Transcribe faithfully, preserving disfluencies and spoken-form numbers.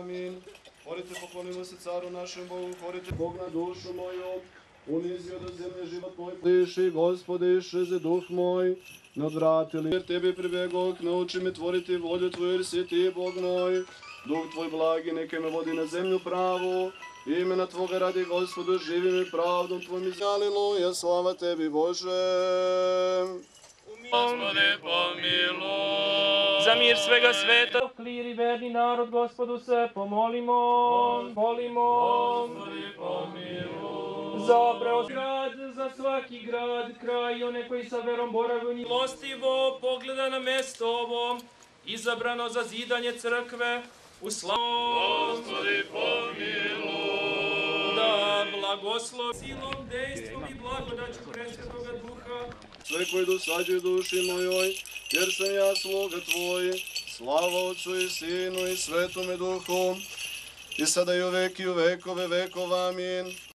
amin. Хорите, поклонimo se caru našem Bogu, хорите Bog na dušu moju, unizio do zemlje život moj, diši, Gospodi, išeze duh moj, nadvratili. Jer Tebi pribjegoh, nauči me tvoriti volju Tvoju, jer si Ti Bog moj. Duh Tvoj blagi, neke me vodi na zemlju pravu, imena Tvoga radi, Gospodu, živim i pravdom Tvojim. Aleluja, slava Tebi, Bože. Gospode, pomiluj. Za mir svega sveta, kliri verni narod, Gospodu se pomolimo, molimo. Gospodi, pomiluj. Za preos grad, za svaki grad, kraj i one koji sa verom borave u njih. Milostivo pogleda na mesto ovo, izabrano za zidanje crkve, u slavu. Gospodi, pomiluj. Da blagoslov silom, dejstvom i blagodaću Presvetoga Duha, Sve koji dosađuju duši mojoj, jer sam ja sluga Tvoj, slava Otcu i Sinu i Svetome Duhu, i sada i u veki i u vekove vekova, amin.